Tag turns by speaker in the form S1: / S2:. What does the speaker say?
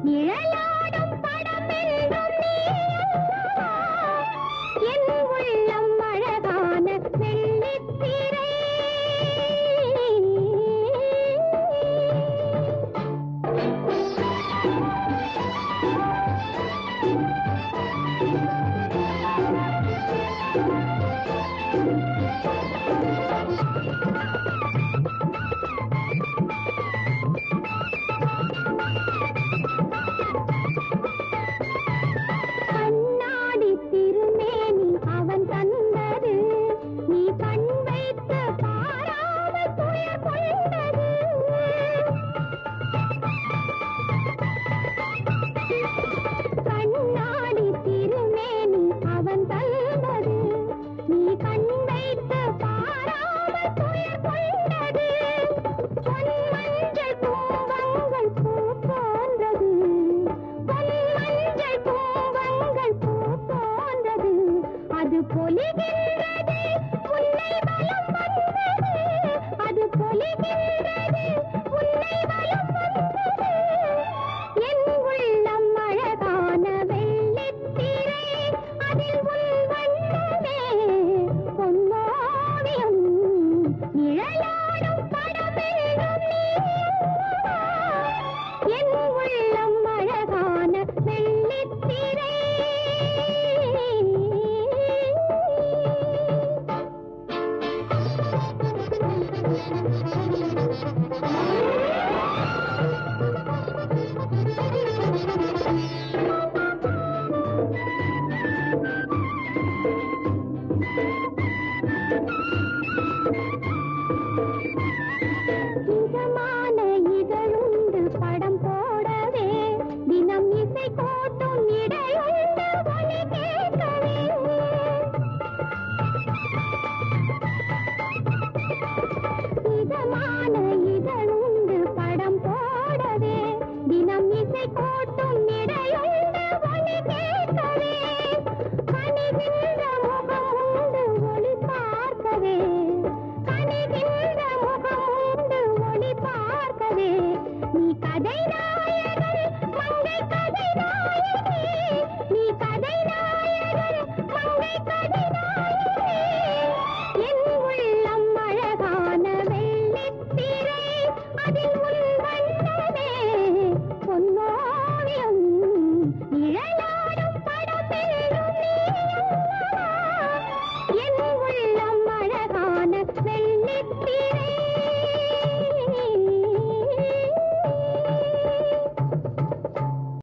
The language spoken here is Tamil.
S1: நிழலாடும் படமெல்லும் நீ அல்லவா? என் உள்ளம் அழகான வெள்ளித்திரை. கண்ணாடி திருமேனி அவன் தந்தது, நீ கண் வைத்து பாராமல் துயர் கொண்டது. கண்ணாடி திருமேனி அவன் தந்தது, நீ கண் வைத்து பாராமல் துயர் கொண்டது. பொன் மஞ்சள் பூவங்கள் பூ போன்றது, பொன் மஞ்சள் பூவங்கள் பூ போன்றது. அது பொலிகின்றது உன்னை வலம் வந்தது, அது பொலிகின்றது உன்னை வலம் வந்தது. என் உள்ளம் அழகான வெள்ளித்திரை, அதில் உன் வண்ணமே பொன்னோவியம். நிழலாடும் படமெல்லும் நீ அல்லவா? என் உள்ளம் அழகான வெள்ளித்திரை. இதமான இதழுண்டு படம் போடவே, தினம் இசை கோட்டும் இடையுண்டு ஒலி கேட்கவே. இதமான இதழுண்டு படம் போடவே, தினம் இசை கோட்டும்